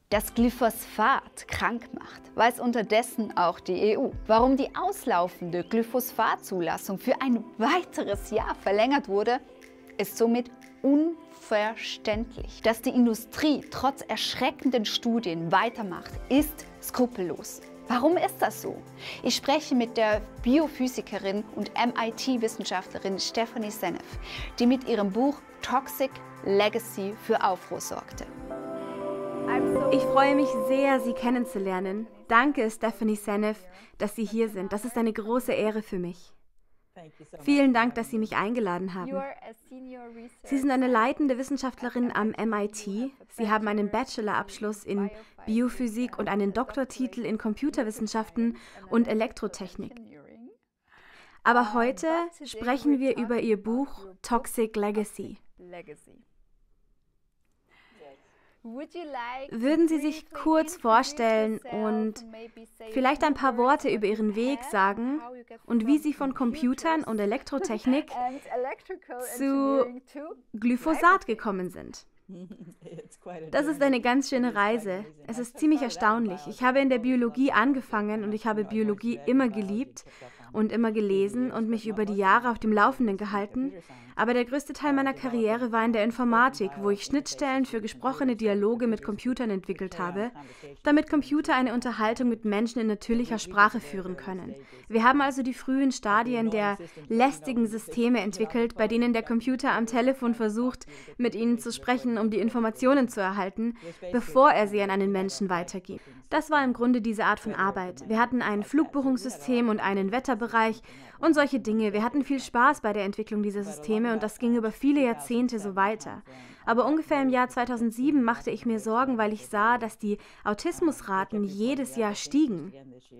dass Glyphosat krank macht, weiß unterdessen auch die EU. Warum die auslaufende Glyphosat-Zulassung für ein weiteres Jahr verlängert wurde, ist somit unverständlich. Dass die Industrie trotz erschreckenden Studien weitermacht, ist skrupellos. Warum ist das so? Ich spreche mit der Biophysikerin und MIT-Wissenschaftlerin Stephanie Seneff, die mit ihrem Buch Toxic Legacy für Aufruhr sorgte. Ich freue mich sehr, Sie kennenzulernen. Danke, Stephanie Seneff, dass Sie hier sind. Das ist eine große Ehre für mich. Vielen Dank, dass Sie mich eingeladen haben. Sie sind eine leitende Wissenschaftlerin am MIT. Sie haben einen Bachelorabschluss in Biophysik und einen Doktortitel in Computerwissenschaften und Elektrotechnik. Aber heute sprechen wir über Ihr Buch Toxic Legacy. Würden Sie sich kurz vorstellen und vielleicht ein paar Worte über Ihren Weg sagen und wie Sie von Computern und Elektrotechnik zu Glyphosat gekommen sind? Das ist eine ganz schöne Reise. Es ist ziemlich erstaunlich. Ich habe in der Biologie angefangen und ich habe Biologie immer geliebt und immer gelesen und mich über die Jahre auf dem Laufenden gehalten. Aber der größte Teil meiner Karriere war in der Informatik, wo ich Schnittstellen für gesprochene Dialoge mit Computern entwickelt habe, damit Computer eine Unterhaltung mit Menschen in natürlicher Sprache führen können. Wir haben also die frühen Stadien der lästigen Systeme entwickelt, bei denen der Computer am Telefon versucht, mit ihnen zu sprechen, um die Informationen zu erhalten, bevor er sie an einen Menschen weitergibt. Das war im Grunde diese Art von Arbeit. Wir hatten ein Flugbuchungssystem und einen Wetterbereich und solche Dinge. Wir hatten viel Spaß bei der Entwicklung dieser Systeme und das ging über viele Jahrzehnte so weiter. Aber ungefähr im Jahr 2007 machte ich mir Sorgen, weil ich sah, dass die Autismusraten jedes Jahr stiegen.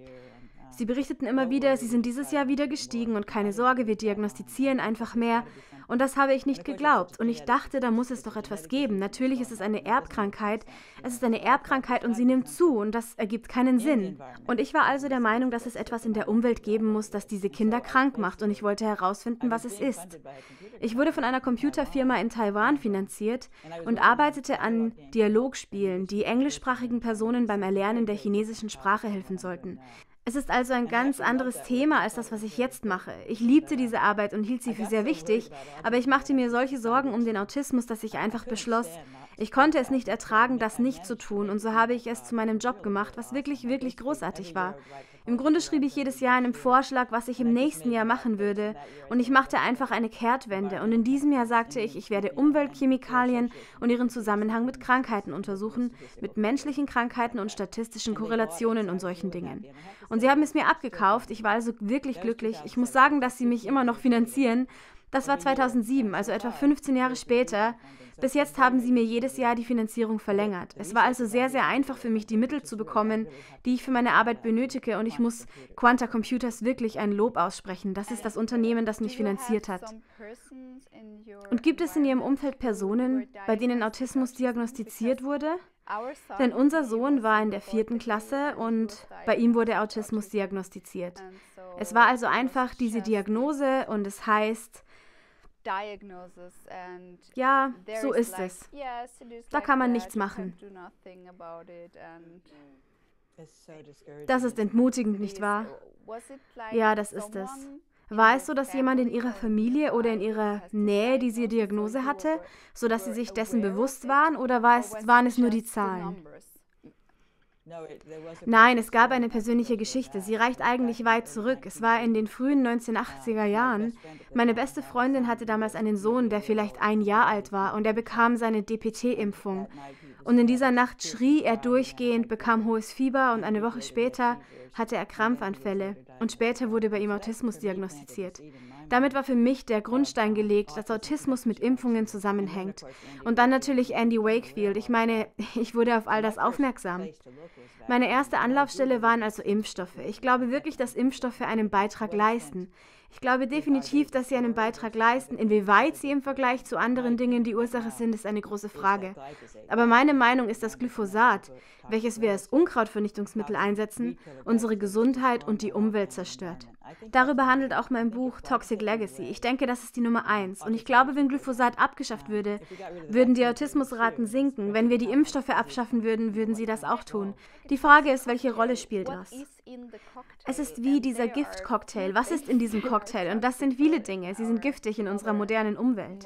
Sie berichteten immer wieder, sie sind dieses Jahr wieder gestiegen und keine Sorge, wir diagnostizieren einfach mehr. Und das habe ich nicht geglaubt. Und ich dachte, da muss es doch etwas geben. Natürlich ist es eine Erbkrankheit. Es ist eine Erbkrankheit und sie nimmt zu und das ergibt keinen Sinn. Und ich war also der Meinung, dass es etwas in der Umwelt geben muss, das diese Kinder krank macht und ich wollte herausfinden, was es ist. Ich wurde von einer Computerfirma in Taiwan finanziert und arbeitete an Dialogspielen, die englischsprachigen Personen beim Erlernen der chinesischen Sprache helfen sollten. Es ist also ein ganz anderes Thema als das, was ich jetzt mache. Ich liebte diese Arbeit und hielt sie für sehr wichtig, aber ich machte mir solche Sorgen um den Autismus, dass ich einfach beschloss, ich konnte es nicht ertragen, das nicht zu tun und so habe ich es zu meinem Job gemacht, was wirklich, wirklich großartig war. Im Grunde schrieb ich jedes Jahr einen Vorschlag, was ich im nächsten Jahr machen würde und ich machte einfach eine Kehrtwende und in diesem Jahr sagte ich werde Umweltchemikalien und ihren Zusammenhang mit Krankheiten untersuchen, mit menschlichen Krankheiten und statistischen Korrelationen und solchen Dingen. Und sie haben es mir abgekauft, ich war also wirklich glücklich. Ich muss sagen, dass sie mich immer noch finanzieren. Das war 2007, also etwa 15 Jahre später. Bis jetzt haben sie mir jedes Jahr die Finanzierung verlängert. Es war also sehr, sehr einfach für mich, die Mittel zu bekommen, die ich für meine Arbeit benötige und ich muss Quanta Computers wirklich ein Lob aussprechen. Das ist das Unternehmen, das mich finanziert hat. Und gibt es in Ihrem Umfeld Personen, bei denen Autismus diagnostiziert wurde? Denn unser Sohn war in der 4. Klasse und bei ihm wurde Autismus diagnostiziert. Es war also einfach diese Diagnose und es heißt, ja, so ist es. Da kann man nichts machen. Das ist entmutigend, nicht wahr? Ja, das ist es. War es so, dass jemand in Ihrer Familie oder in Ihrer Nähe diese Diagnose hatte, sodass Sie sich dessen bewusst waren, oder waren es nur die Zahlen? Nein, es gab eine persönliche Geschichte. Sie reicht eigentlich weit zurück. Es war in den frühen 1980er Jahren. Meine beste Freundin hatte damals einen Sohn, der vielleicht 1 Jahr alt war, und er bekam seine DPT-Impfung. Und in dieser Nacht schrie er durchgehend, bekam hohes Fieber und eine Woche später hatte er Krampfanfälle. Und später wurde bei ihm Autismus diagnostiziert. Damit war für mich der Grundstein gelegt, dass Autismus mit Impfungen zusammenhängt. Und dann natürlich Andy Wakefield. Ich meine, ich wurde auf all das aufmerksam. Meine erste Anlaufstelle waren also Impfstoffe. Ich glaube wirklich, dass Impfstoffe einen Beitrag leisten. Ich glaube definitiv, dass sie einen Beitrag leisten. Inwieweit sie im Vergleich zu anderen Dingen die Ursache sind, ist eine große Frage. Aber meine Meinung ist, dass Glyphosat, welches wir als Unkrautvernichtungsmittel einsetzen, unsere Gesundheit und die Umwelt zerstört. Darüber handelt auch mein Buch Toxic Legacy. Ich denke, das ist die Nummer 1. Und ich glaube, wenn Glyphosat abgeschafft würde, würden die Autismusraten sinken. Wenn wir die Impfstoffe abschaffen würden, würden sie das auch tun. Die Frage ist, welche Rolle spielt das? Es ist wie dieser Giftcocktail. Was ist in diesem Cocktail? Und das sind viele Dinge. Sie sind giftig in unserer modernen Umwelt.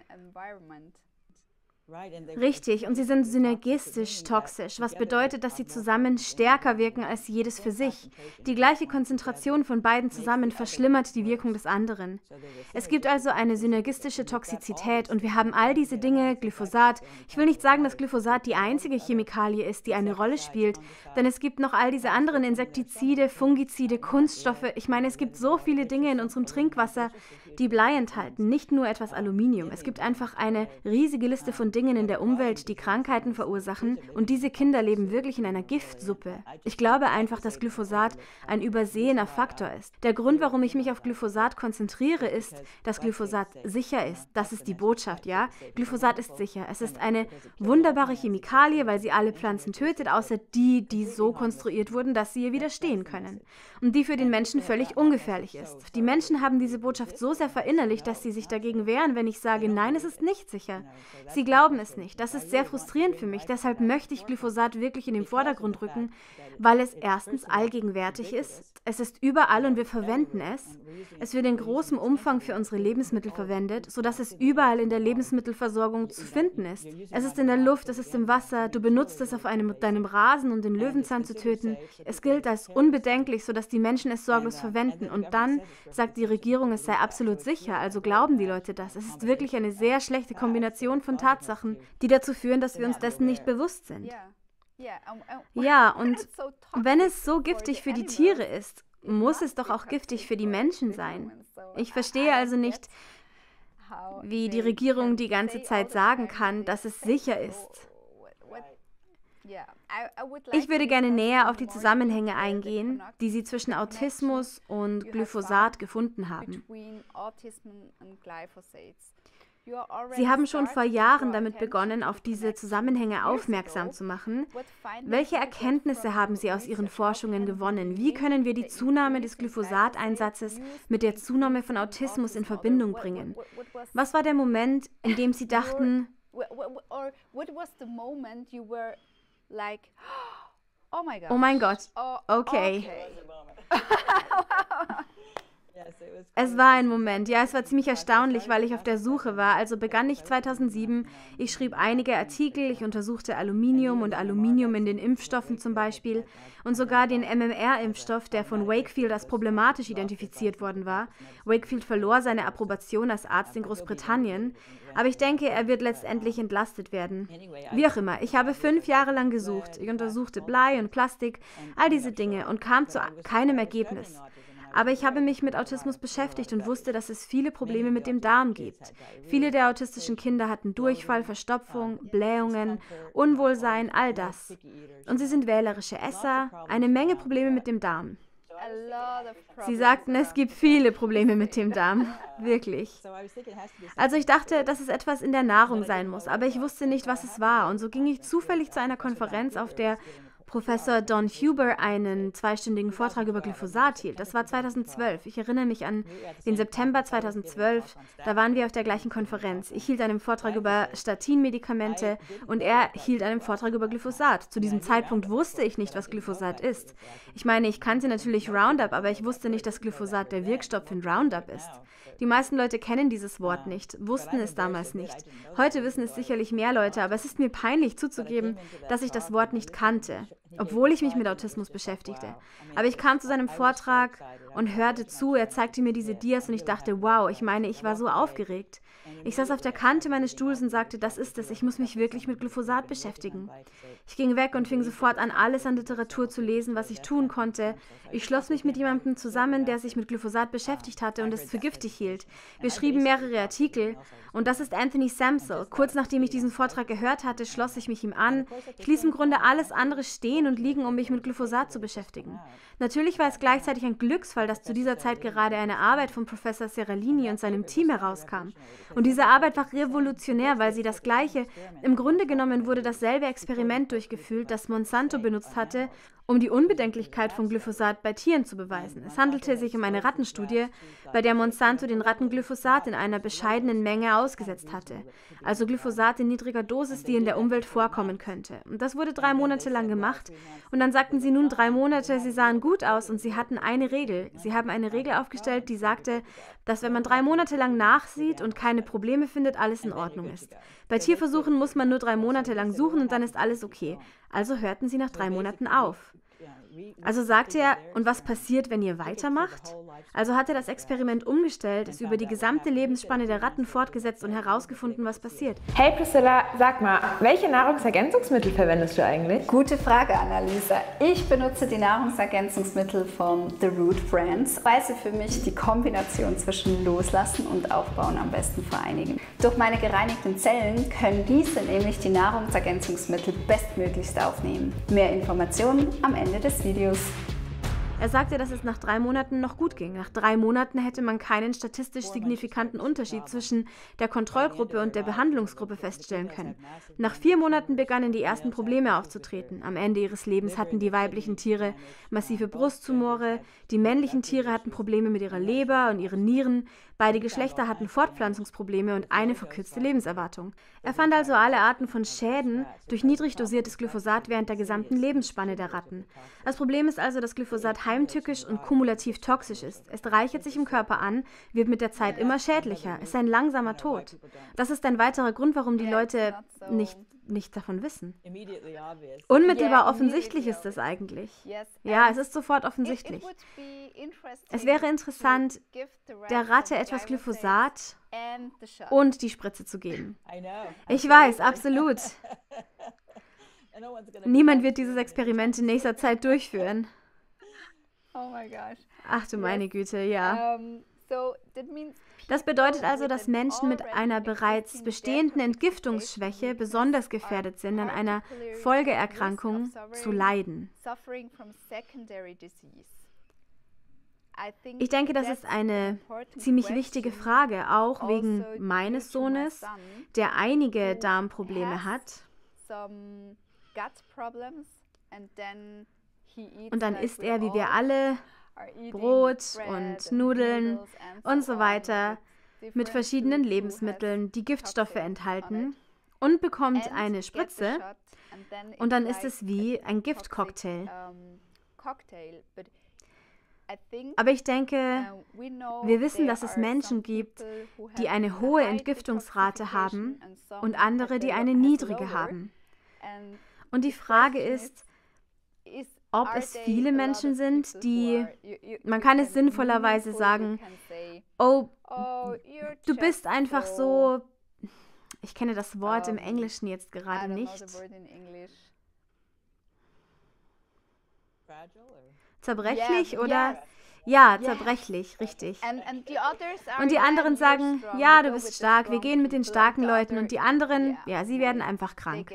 Richtig, und sie sind synergistisch toxisch, was bedeutet, dass sie zusammen stärker wirken als jedes für sich. Die gleiche Konzentration von beiden zusammen verschlimmert die Wirkung des anderen. Es gibt also eine synergistische Toxizität und wir haben all diese Dinge, Glyphosat. Ich will nicht sagen, dass Glyphosat die einzige Chemikalie ist, die eine Rolle spielt, denn es gibt noch all diese anderen Insektizide, Fungizide, Kunststoffe. Ich meine, es gibt so viele Dinge in unserem Trinkwasser, die Blei enthalten, nicht nur etwas Aluminium. Es gibt einfach eine riesige Liste von Dingen in der Umwelt, die Krankheiten verursachen, und diese Kinder leben wirklich in einer Giftsuppe. Ich glaube einfach, dass Glyphosat ein übersehener Faktor ist. Der Grund, warum ich mich auf Glyphosat konzentriere, ist, dass Glyphosat sicher ist. Das ist die Botschaft, ja? Glyphosat ist sicher. Es ist eine wunderbare Chemikalie, weil sie alle Pflanzen tötet, außer die, die so konstruiert wurden, dass sie ihr widerstehen können. Und die für den Menschen völlig ungefährlich ist. Die Menschen haben diese Botschaft so sehr verinnerlicht, dass sie sich dagegen wehren, wenn ich sage, nein, es ist nicht sicher. Sie glauben es nicht. Das ist sehr frustrierend für mich. Deshalb möchte ich Glyphosat wirklich in den Vordergrund rücken, weil es erstens allgegenwärtig ist. Es ist überall und wir verwenden es. Es wird in großem Umfang für unsere Lebensmittel verwendet, sodass es überall in der Lebensmittelversorgung zu finden ist. Es ist in der Luft, es ist im Wasser. Du benutzt es auf deinem Rasen, um den Löwenzahn zu töten. Es gilt als unbedenklich, sodass die Menschen es sorglos verwenden. Und dann sagt die Regierung, es sei absolut sicher. Also glauben die Leute das. Es ist wirklich eine sehr schlechte Kombination von Tatsachen, die dazu führen, dass wir uns dessen nicht bewusst sind. Ja, und wenn es so giftig für die Tiere ist, muss es doch auch giftig für die Menschen sein. Ich verstehe also nicht, wie die Regierung die ganze Zeit sagen kann, dass es sicher ist. Ich würde gerne näher auf die Zusammenhänge eingehen, die Sie zwischen Autismus und Glyphosat gefunden haben. Sie haben schon vor Jahren damit begonnen, auf diese Zusammenhänge aufmerksam zu machen. Welche Erkenntnisse haben Sie aus Ihren Forschungen gewonnen? Wie können wir die Zunahme des Glyphosat-Einsatzes mit der Zunahme von Autismus in Verbindung bringen? Was war der Moment, in dem Sie dachten, oh mein Gott, okay. Es war ein Moment, ja, es war ziemlich erstaunlich, weil ich auf der Suche war. Also begann ich 2007, ich schrieb einige Artikel, ich untersuchte Aluminium und Aluminium in den Impfstoffen zum Beispiel und sogar den MMR-Impfstoff, der von Wakefield als problematisch identifiziert worden war. Wakefield verlor seine Approbation als Arzt in Großbritannien, aber ich denke, er wird letztendlich entlastet werden. Wie auch immer, ich habe 5 Jahre lang gesucht. Ich untersuchte Blei und Plastik, all diese Dinge und kam zu keinem Ergebnis. Aber ich habe mich mit Autismus beschäftigt und wusste, dass es viele Probleme mit dem Darm gibt. Viele der autistischen Kinder hatten Durchfall, Verstopfung, Blähungen, Unwohlsein, all das. Und sie sind wählerische Esser, eine Menge Probleme mit dem Darm. Sie sagten, es gibt viele Probleme mit dem Darm. Wirklich. Also ich dachte, dass es etwas in der Nahrung sein muss, aber ich wusste nicht, was es war. Und so ging ich zufällig zu einer Konferenz, auf der Professor Don Huber einen 2-stündigen Vortrag über Glyphosat hielt. Das war 2012. Ich erinnere mich an den September 2012. Da waren wir auf der gleichen Konferenz. Ich hielt einen Vortrag über Statinmedikamente und er hielt einen Vortrag über Glyphosat. Zu diesem Zeitpunkt wusste ich nicht, was Glyphosat ist. Ich meine, ich kannte natürlich Roundup, aber ich wusste nicht, dass Glyphosat der Wirkstoff in Roundup ist. Die meisten Leute kennen dieses Wort nicht, wussten es damals nicht. Heute wissen es sicherlich mehr Leute, aber es ist mir peinlich zuzugeben, dass ich das Wort nicht kannte, obwohl ich mich mit Autismus beschäftigte. Aber ich kam zu seinem Vortrag und hörte zu, er zeigte mir diese Dias und ich dachte, wow, ich meine, ich war so aufgeregt. Ich saß auf der Kante meines Stuhls und sagte, das ist es, ich muss mich wirklich mit Glyphosat beschäftigen. Ich ging weg und fing sofort an, alles an Literatur zu lesen, was ich tun konnte. Ich schloss mich mit jemandem zusammen, der sich mit Glyphosat beschäftigt hatte und es für giftig hielt. Wir schrieben mehrere Artikel und das ist Anthony Samsel. Kurz nachdem ich diesen Vortrag gehört hatte, schloss ich mich ihm an. Ich ließ im Grunde alles andere stehen und liegen, um mich mit Glyphosat zu beschäftigen. Natürlich war es gleichzeitig ein Glücksfall, dass zu dieser Zeit gerade eine Arbeit von Professor Seralini und seinem Team herauskam. Und Diese Arbeit war revolutionär, weil sie das Gleiche, im Grunde genommen wurde dasselbe Experiment durchgeführt, das Monsanto benutzt hatte, um die Unbedenklichkeit von Glyphosat bei Tieren zu beweisen. Es handelte sich um eine Rattenstudie, bei der Monsanto den Ratten Glyphosat in einer bescheidenen Menge ausgesetzt hatte. Also Glyphosat in niedriger Dosis, die in der Umwelt vorkommen könnte. Und das wurde 3 Monate lang gemacht. Und dann sagten sie nun 3 Monate, sie sahen gut aus und sie hatten eine Regel. Sie haben eine Regel aufgestellt, die sagte, dass wenn man 3 Monate lang nachsieht und keine Probleme findet, alles in Ordnung ist. Bei Tierversuchen muss man nur 3 Monate lang suchen und dann ist alles okay. Also hörten sie nach 3 Monaten auf. Also sagte er, und was passiert, wenn ihr weitermacht? Also hat er das Experiment umgestellt, es über die gesamte Lebensspanne der Ratten fortgesetzt und herausgefunden, was passiert. Hey Priscilla, sag mal, welche Nahrungsergänzungsmittel verwendest du eigentlich? Gute Frage, Annalisa. Ich benutze die Nahrungsergänzungsmittel von The Root Brands, weil sie für mich die Kombination zwischen Loslassen und Aufbauen am besten vereinigen. Durch meine gereinigten Zellen können diese nämlich die Nahrungsergänzungsmittel bestmöglichst aufnehmen. Mehr Informationen am Ende des Videos. Er sagte, dass es nach 3 Monaten noch gut ging. Nach 3 Monaten hätte man keinen statistisch signifikanten Unterschied zwischen der Kontrollgruppe und der Behandlungsgruppe feststellen können. Nach 4 Monaten begannen die ersten Probleme aufzutreten. Am Ende ihres Lebens hatten die weiblichen Tiere massive Brusttumore, die männlichen Tiere hatten Probleme mit ihrer Leber und ihren Nieren, beide Geschlechter hatten Fortpflanzungsprobleme und eine verkürzte Lebenserwartung. Er fand also alle Arten von Schäden durch niedrig dosiertes Glyphosat während der gesamten Lebensspanne der Ratten. Das Problem ist also, dass Glyphosat heimtückisch und kumulativ toxisch ist. Es reichert sich im Körper an, wird mit der Zeit immer schädlicher. Es ist ein langsamer Tod. Das ist ein weiterer Grund, warum die Leute nicht davon wissen. Unmittelbar offensichtlich ist es eigentlich. Ja, es ist sofort offensichtlich. Es wäre interessant, der Ratte etwas Glyphosat und die Spritze zu geben. Ich weiß, absolut. Niemand wird dieses Experiment in nächster Zeit durchführen. Oh my gosh. Ach du meine Güte, ja. Das bedeutet also, dass Menschen mit einer bereits bestehenden Entgiftungsschwäche besonders gefährdet sind, an einer Folgeerkrankung zu leiden. Ich denke, das ist eine ziemlich wichtige Frage, auch wegen meines Sohnes, der einige Darmprobleme hat. Und dann isst er, wie wir alle, Brot und Nudeln und so weiter mit verschiedenen Lebensmitteln, die Giftstoffe enthalten, und bekommt eine Spritze und dann ist es wie ein Giftcocktail. Aber ich denke, wir wissen, dass es Menschen gibt, die eine hohe Entgiftungsrate haben und andere, die eine niedrige haben. Und die Frage ist, ob es viele Menschen sind, die, man kann es sinnvollerweise sagen, oh, du bist einfach so, ich kenne das Wort im Englischen jetzt gerade nicht. Zerbrechlich oder? Ja, zerbrechlich, richtig. Und die anderen sagen, ja, du bist stark, wir gehen mit den starken Leuten, und die anderen, ja, sie werden einfach krank.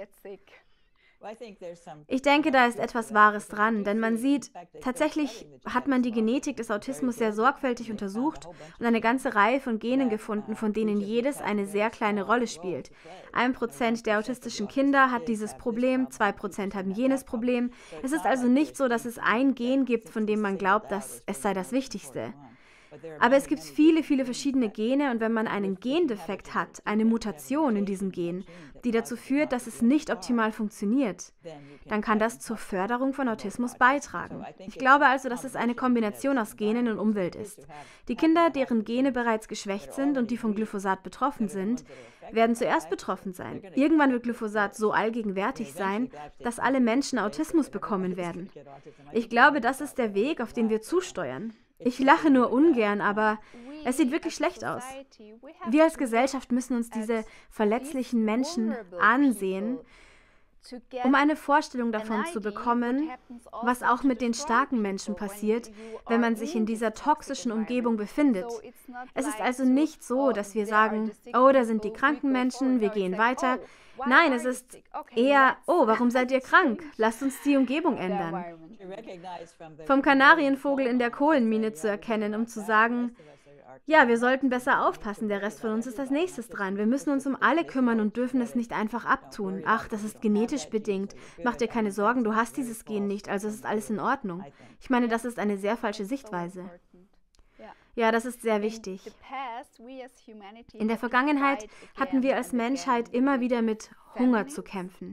Ich denke, da ist etwas Wahres dran, denn man sieht, tatsächlich hat man die Genetik des Autismus sehr sorgfältig untersucht und eine ganze Reihe von Genen gefunden, von denen jedes eine sehr kleine Rolle spielt. 1% der autistischen Kinder hat dieses Problem, 2% haben jenes Problem. Es ist also nicht so, dass es ein Gen gibt, von dem man glaubt, dass es sei das Wichtigste. Aber es gibt viele, viele verschiedene Gene, und wenn man einen Gendefekt hat, eine Mutation in diesem Gen, die dazu führt, dass es nicht optimal funktioniert, dann kann das zur Förderung von Autismus beitragen. Ich glaube also, dass es eine Kombination aus Genen und Umwelt ist. Die Kinder, deren Gene bereits geschwächt sind und die von Glyphosat betroffen sind, werden zuerst betroffen sein. Irgendwann wird Glyphosat so allgegenwärtig sein, dass alle Menschen Autismus bekommen werden. Ich glaube, das ist der Weg, auf den wir zusteuern. Ich lache nur ungern, aber es sieht wirklich schlecht aus. Wir als Gesellschaft müssen uns diese verletzlichen Menschen ansehen, um eine Vorstellung davon zu bekommen, was auch mit den starken Menschen passiert, wenn man sich in dieser toxischen Umgebung befindet. Es ist also nicht so, dass wir sagen, oh, da sind die kranken Menschen, wir gehen weiter. Nein, es ist eher, oh, warum seid ihr krank? Lasst uns die Umgebung ändern. Vom Kanarienvogel in der Kohlenmine zu erkennen, um zu sagen, Ja, wir sollten besser aufpassen, der Rest von uns ist als nächstes dran. Wir müssen uns um alle kümmern und dürfen es nicht einfach abtun. Ach, das ist genetisch bedingt. Mach dir keine Sorgen, du hast dieses Gen nicht, also es ist alles in Ordnung. Ich meine, das ist eine sehr falsche Sichtweise. Ja, das ist sehr wichtig. In der Vergangenheit hatten wir als Menschheit immer wieder mit Hunger zu kämpfen.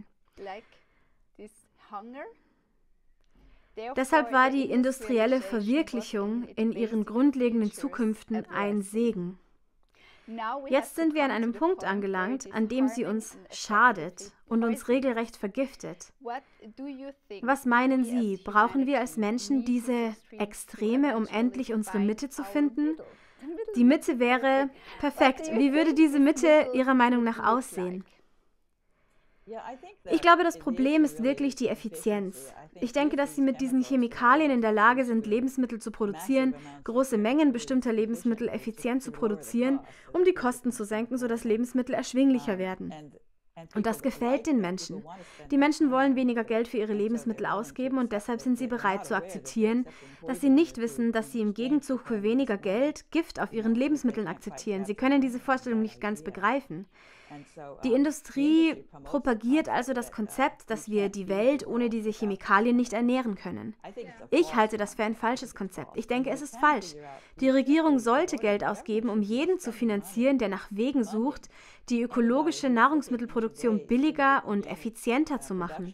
Deshalb war die industrielle Verwirklichung in ihren grundlegenden Zukünften ein Segen. Jetzt sind wir an einem Punkt angelangt, an dem sie uns schadet und uns regelrecht vergiftet. Was meinen Sie, brauchen wir als Menschen diese Extreme, um endlich unsere Mitte zu finden? Die Mitte wäre perfekt. Wie würde diese Mitte Ihrer Meinung nach aussehen? Ich glaube, das Problem ist wirklich die Effizienz. Ich denke, dass sie mit diesen Chemikalien in der Lage sind, Lebensmittel zu produzieren, große Mengen bestimmter Lebensmittel effizient zu produzieren, um die Kosten zu senken, sodass Lebensmittel erschwinglicher werden. Und das gefällt den Menschen. Die Menschen wollen weniger Geld für ihre Lebensmittel ausgeben und deshalb sind sie bereit zu akzeptieren, dass sie nicht wissen, dass sie im Gegenzug für weniger Geld Gift auf ihren Lebensmitteln akzeptieren. Sie können diese Vorstellung nicht ganz begreifen. Die Industrie propagiert also das Konzept, dass wir die Welt ohne diese Chemikalien nicht ernähren können. Ich halte das für ein falsches Konzept. Ich denke, es ist falsch. Die Regierung sollte Geld ausgeben, um jeden zu finanzieren, der nach Wegen sucht, die ökologische Nahrungsmittelproduktion billiger und effizienter zu machen.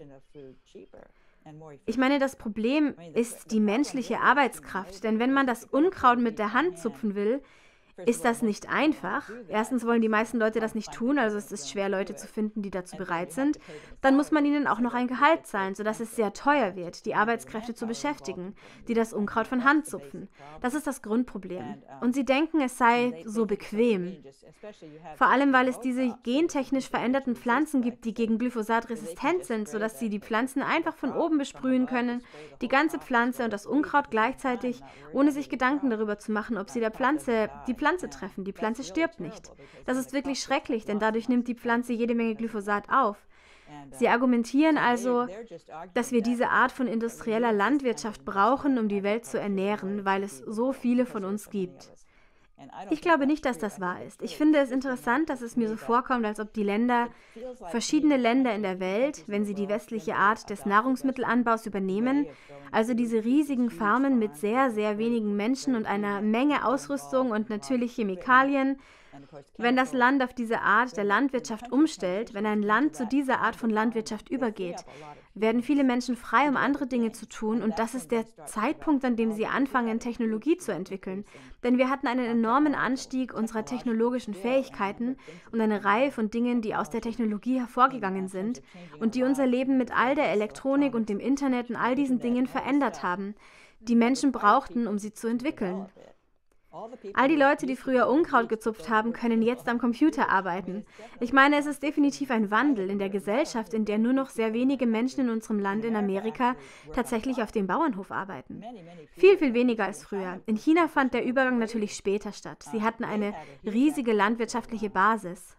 Ich meine, das Problem ist die menschliche Arbeitskraft, denn wenn man das Unkraut mit der Hand zupfen will, ist das nicht einfach. Erstens wollen die meisten Leute das nicht tun, also es ist schwer, Leute zu finden, die dazu bereit sind. Dann muss man ihnen auch noch ein Gehalt zahlen, sodass es sehr teuer wird, die Arbeitskräfte zu beschäftigen, die das Unkraut von Hand zupfen. Das ist das Grundproblem. Und sie denken, es sei so bequem. Vor allem, weil es diese gentechnisch veränderten Pflanzen gibt, die gegen Glyphosat resistent sind, sodass sie die Pflanzen einfach von oben besprühen können, die ganze Pflanze und das Unkraut gleichzeitig, ohne sich Gedanken darüber zu machen, ob sie die Pflanze treffen. Die Pflanze stirbt nicht. Das ist wirklich schrecklich, denn dadurch nimmt die Pflanze jede Menge Glyphosat auf. Sie argumentieren also, dass wir diese Art von industrieller Landwirtschaft brauchen, um die Welt zu ernähren, weil es so viele von uns gibt. Ich glaube nicht, dass das wahr ist. Ich finde es interessant, dass es mir so vorkommt, als ob die verschiedene Länder in der Welt, wenn sie die westliche Art des Nahrungsmittelanbaus übernehmen, also diese riesigen Farmen mit sehr, sehr wenigen Menschen und einer Menge Ausrüstung und natürlich Chemikalien, wenn das Land auf diese Art der Landwirtschaft umstellt, wenn ein Land zu dieser Art von Landwirtschaft übergeht, werden viele Menschen frei, um andere Dinge zu tun, und das ist der Zeitpunkt, an dem sie anfangen, Technologie zu entwickeln. Denn wir hatten einen enormen Anstieg unserer technologischen Fähigkeiten und eine Reihe von Dingen, die aus der Technologie hervorgegangen sind und die unser Leben mit all der Elektronik und dem Internet und all diesen Dingen verändert haben, die Menschen brauchten, um sie zu entwickeln. All die Leute, die früher Unkraut gezupft haben, können jetzt am Computer arbeiten. Ich meine, es ist definitiv ein Wandel in der Gesellschaft, in der nur noch sehr wenige Menschen in unserem Land in Amerika tatsächlich auf dem Bauernhof arbeiten. Viel, viel weniger als früher. In China fand der Übergang natürlich später statt. Sie hatten eine riesige landwirtschaftliche Basis.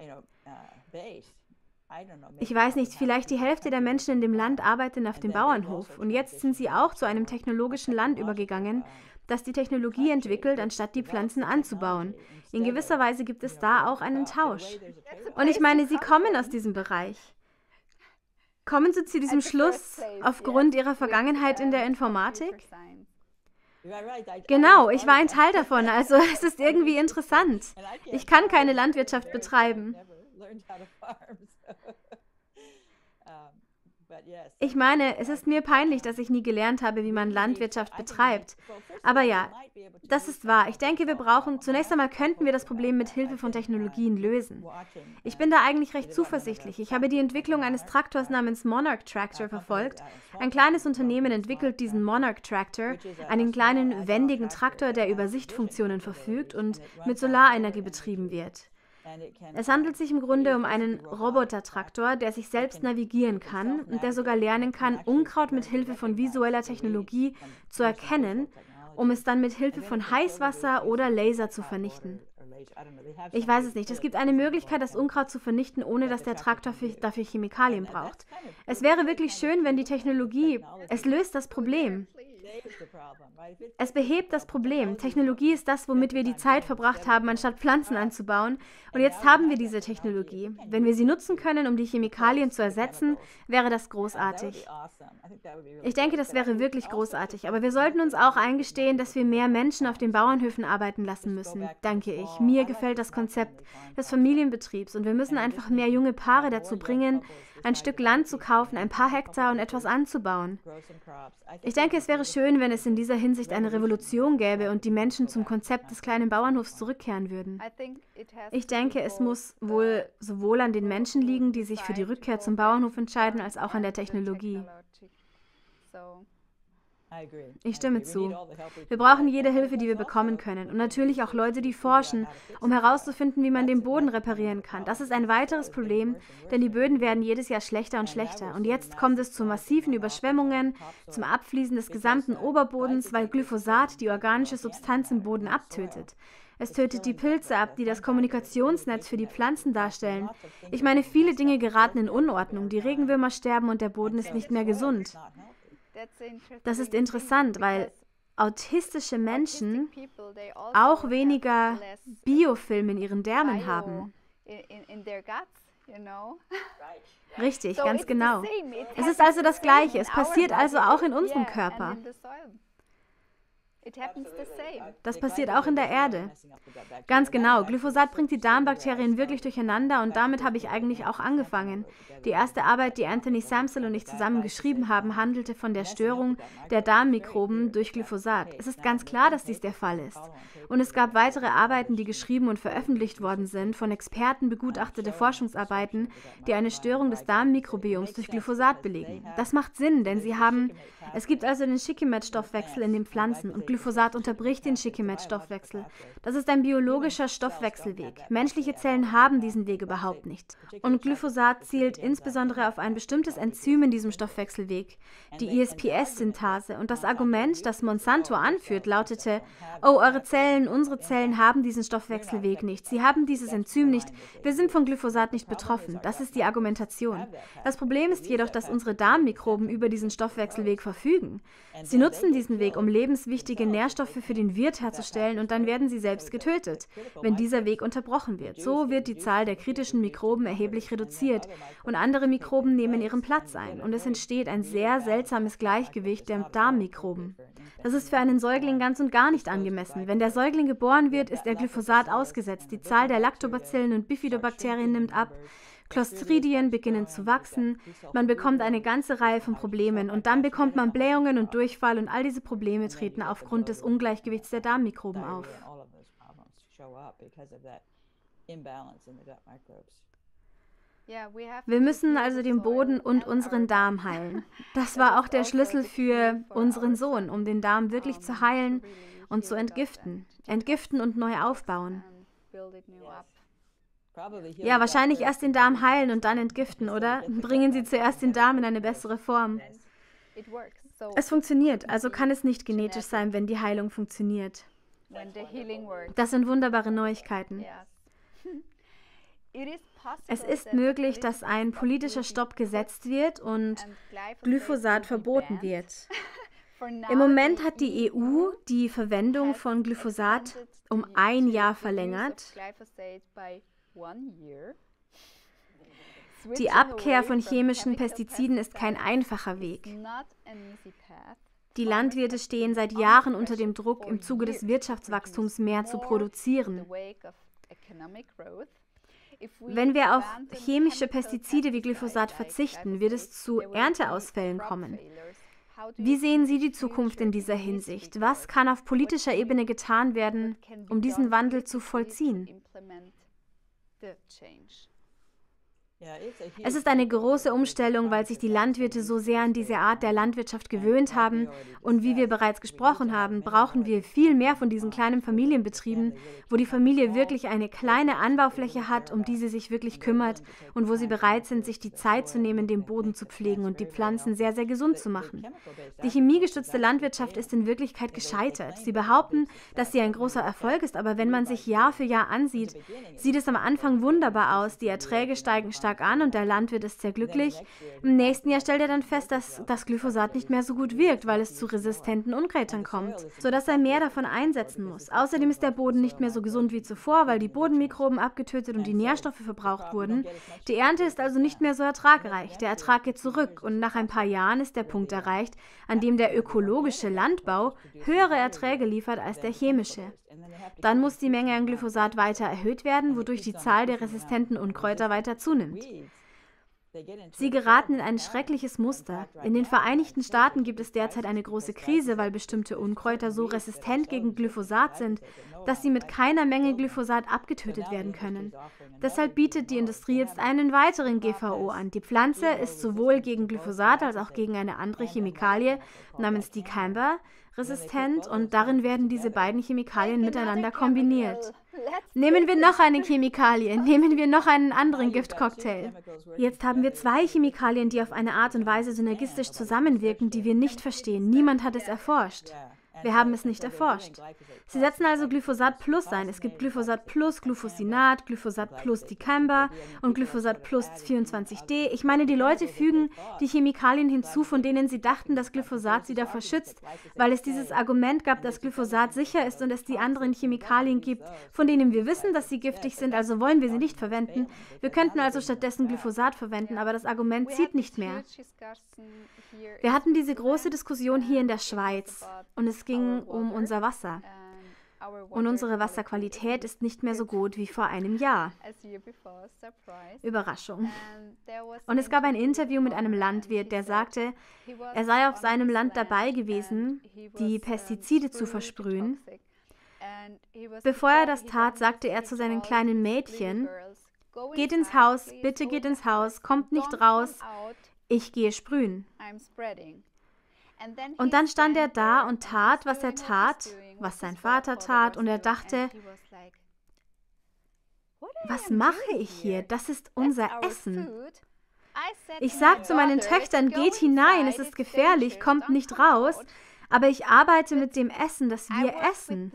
Ich weiß nicht, vielleicht die Hälfte der Menschen in dem Land arbeiten auf dem Bauernhof. Und jetzt sind sie auch zu einem technologischen Land übergegangen, das die Technologie entwickelt, anstatt die Pflanzen anzubauen. In gewisser Weise gibt es da auch einen Tausch. Und ich meine, Sie kommen aus diesem Bereich. Kommen Sie zu diesem Schluss aufgrund Ihrer Vergangenheit in der Informatik? Genau, ich war ein Teil davon, also es ist irgendwie interessant. Ich kann keine Landwirtschaft betreiben. Ich meine, es ist mir peinlich, dass ich nie gelernt habe, wie man Landwirtschaft betreibt. Aber ja, das ist wahr. Ich denke, zunächst einmal könnten wir das Problem mit Hilfe von Technologien lösen. Ich bin da eigentlich recht zuversichtlich. Ich habe die Entwicklung eines Traktors namens Monarch Tractor verfolgt. Ein kleines Unternehmen entwickelt diesen Monarch Tractor, einen kleinen, wendigen Traktor, der über Sichtfunktionen verfügt und mit Solarenergie betrieben wird. Es handelt sich im Grunde um einen Robotertraktor, der sich selbst navigieren kann und der sogar lernen kann, Unkraut mit Hilfe von visueller Technologie zu erkennen, um es dann mit Hilfe von Heißwasser oder Laser zu vernichten. Ich weiß es nicht. Es gibt eine Möglichkeit, das Unkraut zu vernichten, ohne dass der Traktor dafür Chemikalien braucht. Es wäre wirklich schön, wenn die Technologie, es löst das Problem. Es behebt das Problem. Technologie ist das, womit wir die Zeit verbracht haben, anstatt Pflanzen anzubauen. Und jetzt haben wir diese Technologie. Wenn wir sie nutzen können, um die Chemikalien zu ersetzen, wäre das großartig. Ich denke, das wäre wirklich großartig. Aber wir sollten uns auch eingestehen, dass wir mehr Menschen auf den Bauernhöfen arbeiten lassen müssen, denke ich. Mir gefällt das Konzept des Familienbetriebs und wir müssen einfach mehr junge Paare dazu bringen, ein Stück Land zu kaufen, ein paar Hektar und etwas anzubauen. Ich denke, es wäre schön, wenn es in dieser Hinsicht eine Revolution gäbe und die Menschen zum Konzept des kleinen Bauernhofs zurückkehren würden. Ich denke, es muss wohl sowohl an den Menschen liegen, die sich für die Rückkehr zum Bauernhof entscheiden, als auch an der Technologie. Ich stimme zu. Wir brauchen jede Hilfe, die wir bekommen können. Und natürlich auch Leute, die forschen, um herauszufinden, wie man den Boden reparieren kann. Das ist ein weiteres Problem, denn die Böden werden jedes Jahr schlechter und schlechter. Und jetzt kommt es zu massiven Überschwemmungen, zum Abfließen des gesamten Oberbodens, weil Glyphosat die organische Substanz im Boden abtötet. Es tötet die Pilze ab, die das Kommunikationsnetz für die Pflanzen darstellen. Ich meine, viele Dinge geraten in Unordnung. Die Regenwürmer sterben und der Boden ist nicht mehr gesund. Das ist interessant, weil autistische Menschen auch weniger Biofilm in ihren Därmen haben. Richtig, ganz genau. Es ist also das Gleiche. Es passiert also auch in unserem Körper. Das passiert auch in der Erde. Ganz genau. Glyphosat bringt die Darmbakterien wirklich durcheinander und damit habe ich eigentlich auch angefangen. Die erste Arbeit, die Anthony Samsel und ich zusammen geschrieben haben, handelte von der Störung der Darmmikroben durch Glyphosat. Es ist ganz klar, dass dies der Fall ist. Und es gab weitere Arbeiten, die geschrieben und veröffentlicht worden sind, von Experten begutachtete Forschungsarbeiten, die eine Störung des Darmmmikrobioms durch Glyphosat belegen. Das macht Sinn, denn es gibt also den Shikimette-Stoffwechsel in den Pflanzen und Glyphosat unterbricht den Shikimette-Stoffwechsel. Das ist ein biologischer Stoffwechselweg. Menschliche Zellen haben diesen Weg überhaupt nicht. Und Glyphosat zielt insbesondere auf ein bestimmtes Enzym in diesem Stoffwechselweg, die ISPS-Synthase. Und das Argument, das Monsanto anführt, lautete: Oh, unsere Zellen haben diesen Stoffwechselweg nicht. Sie haben dieses Enzym nicht. Wir sind von Glyphosat nicht betroffen. Das ist die Argumentation. Das Problem ist jedoch, dass unsere Darmmikroben über diesen Stoffwechselweg verfügen. Sie nutzen diesen Weg, um lebenswichtige Nährstoffe für den Wirt herzustellen und dann werden sie selbst getötet, wenn dieser Weg unterbrochen wird. So wird die Zahl der kritischen Mikroben erheblich reduziert und andere Mikroben nehmen ihren Platz ein und es entsteht ein sehr seltsames Gleichgewicht der Darmmikroben. Das ist für einen Säugling ganz und gar nicht angemessen. Wenn der Säugling geboren wird, ist er Glyphosat ausgesetzt. Die Zahl der Lactobacillen und Bifidobakterien nimmt ab. Clostridien beginnen zu wachsen, man bekommt eine ganze Reihe von Problemen und dann bekommt man Blähungen und Durchfall und all diese Probleme treten aufgrund des Ungleichgewichts der Darmmikroben auf. Wir müssen also den Boden und unseren Darm heilen. Das war auch der Schlüssel für unseren Sohn, um den Darm wirklich zu heilen und zu entgiften. Entgiften und neu aufbauen. Ja, wahrscheinlich erst den Darm heilen und dann entgiften, oder? Bringen Sie zuerst den Darm in eine bessere Form. Es funktioniert, also kann es nicht genetisch sein, wenn die Heilung funktioniert. Das sind wunderbare Neuigkeiten. Es ist möglich, dass ein politischer Stopp gesetzt wird und Glyphosat verboten wird. Im Moment hat die EU die Verwendung von Glyphosat um 1 Jahr verlängert. Die Abkehr von chemischen Pestiziden ist kein einfacher Weg. Die Landwirte stehen seit Jahren unter dem Druck, im Zuge des Wirtschaftswachstums mehr zu produzieren. Wenn wir auf chemische Pestizide wie Glyphosat verzichten, wird es zu Ernteausfällen kommen. Wie sehen Sie die Zukunft in dieser Hinsicht? Was kann auf politischer Ebene getan werden, um diesen Wandel zu vollziehen? Es ist eine große Umstellung, weil sich die Landwirte so sehr an diese Art der Landwirtschaft gewöhnt haben. Und wie wir bereits gesprochen haben, brauchen wir viel mehr von diesen kleinen Familienbetrieben, wo die Familie wirklich eine kleine Anbaufläche hat, um die sie sich wirklich kümmert und wo sie bereit sind, sich die Zeit zu nehmen, den Boden zu pflegen und die Pflanzen sehr, sehr gesund zu machen. Die chemiegestützte Landwirtschaft ist in Wirklichkeit gescheitert. Sie behaupten, dass sie ein großer Erfolg ist, aber wenn man sich Jahr für Jahr ansieht, sieht es am Anfang wunderbar aus. Die Erträge steigen steil Schlag an und der Landwirt ist sehr glücklich. Im nächsten Jahr stellt er dann fest, dass das Glyphosat nicht mehr so gut wirkt, weil es zu resistenten Unkräutern kommt, sodass er mehr davon einsetzen muss. Außerdem ist der Boden nicht mehr so gesund wie zuvor, weil die Bodenmikroben abgetötet und die Nährstoffe verbraucht wurden. Die Ernte ist also nicht mehr so ertragreich. Der Ertrag geht zurück und nach ein paar Jahren ist der Punkt erreicht, an dem der ökologische Landbau höhere Erträge liefert als der chemische. Dann muss die Menge an Glyphosat weiter erhöht werden, wodurch die Zahl der resistenten Unkräuter weiter zunimmt. Sie geraten in ein schreckliches Muster. In den Vereinigten Staaten gibt es derzeit eine große Krise, weil bestimmte Unkräuter so resistent gegen Glyphosat sind, dass sie mit keiner Menge Glyphosat abgetötet werden können. Deshalb bietet die Industrie jetzt einen weiteren GVO an. Die Pflanze ist sowohl gegen Glyphosat als auch gegen eine andere Chemikalie namens Dicamba resistent und darin werden diese beiden Chemikalien miteinander kombiniert. Nehmen wir noch eine Chemikalie, nehmen wir noch einen anderen Giftcocktail. Jetzt haben wir zwei Chemikalien, die auf eine Art und Weise synergistisch zusammenwirken, die wir nicht verstehen. Niemand hat es erforscht. Wir haben es nicht erforscht. Sie setzen also Glyphosat Plus ein. Es gibt Glyphosat Plus Glufosinat, Glyphosat Plus Dicamba und Glyphosat Plus 24D. Ich meine, die Leute fügen die Chemikalien hinzu, von denen sie dachten, dass Glyphosat sie davor schützt, weil es dieses Argument gab, dass Glyphosat sicher ist und es die anderen Chemikalien gibt, von denen wir wissen, dass sie giftig sind, also wollen wir sie nicht verwenden. Wir könnten also stattdessen Glyphosat verwenden, aber das Argument zieht nicht mehr. Wir hatten diese große Diskussion hier in der Schweiz und es ging um unser Wasser. Und unsere Wasserqualität ist nicht mehr so gut wie vor einem Jahr. Überraschung. Und es gab ein Interview mit einem Landwirt, der sagte, er sei auf seinem Land dabei gewesen, die Pestizide zu versprühen. Bevor er das tat, sagte er zu seinen kleinen Mädchen, geht ins Haus, bitte geht ins Haus, kommt nicht raus, ich gehe sprühen. Und dann stand er da und tat, was er tat, was sein Vater tat, und er dachte, was mache ich hier? Das ist unser Essen. Ich sage zu meinen Töchtern, geht hinein, es ist gefährlich, kommt nicht raus, aber ich arbeite mit dem Essen, das wir essen.